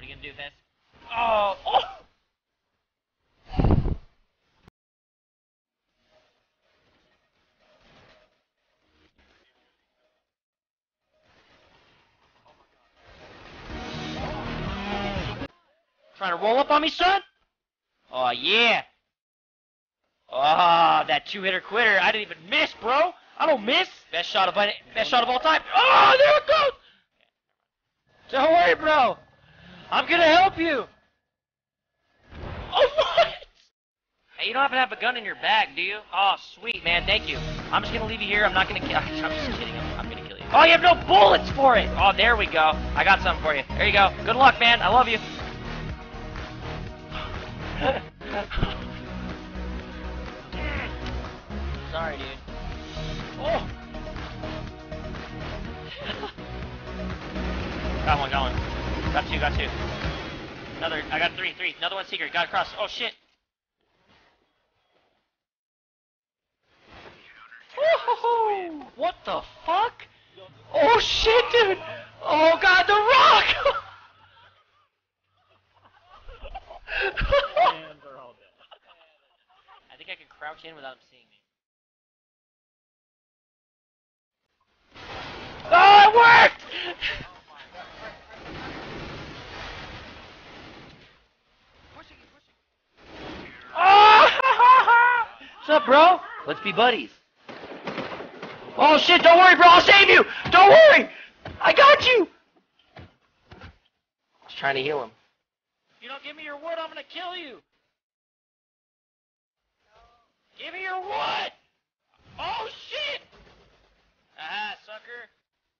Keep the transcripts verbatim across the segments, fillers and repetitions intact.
you gonna do this? Oh! Oh! Trying to roll up on me, son? Oh, yeah. Ah, oh, that two-hitter quitter. I didn't even miss, bro. I don't miss. Best shot of best shot of all time. Oh, there it goes. Don't worry, bro. I'm gonna help you. Oh, what? Hey, you don't have to have a gun in your bag, do you? Oh, sweet, man. Thank you. I'm just gonna leave you here. I'm not gonna kill. I'm just kidding. I'm, I'm gonna kill you. Oh, you have no bullets for it. Oh, there we go. I got something for you. There you go. Good luck, man. I love you. Sorry, dude. Oh! Got one, got one. Got two, got two. Another, I got three, three. Another one secret. Got across. Oh, shit. Woohoo! What the fuck? Oh, shit, dude! Oh, God, the rock! I think I can crouch in without him seeing me. Oh, it worked! Pushing, pushing. Oh! What's up, bro? Let's be buddies. Oh shit! Don't worry, bro. I'll save you. Don't worry. I got you. Just trying to heal him. If you don't give me your wood, I'm gonna kill you. Give me your wood. Oh shit! Ah, sucker.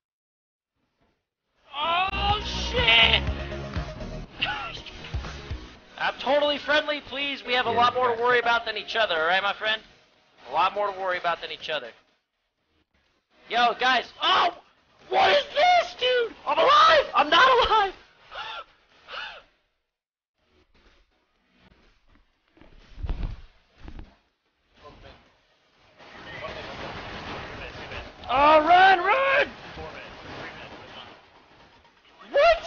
Oh shit! I'm totally friendly, please. We have a lot more to worry about than each other, alright, my friend? A lot more to worry about than each other. Yo, guys. Oh! What is this, dude? I'm alive! I'm not alive! Oh, run, run! What?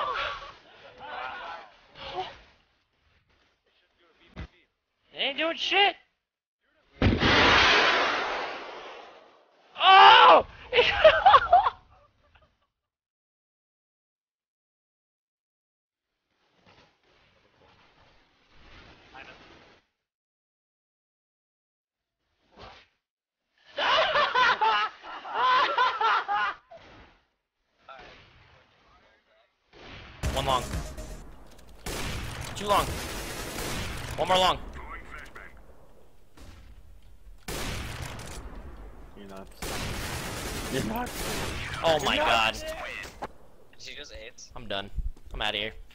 They ain't doing shit. Oh! One long. Two long. One more long. You're not. You're not. Oh my god. Did you just eight? I'm done. I'm out of here.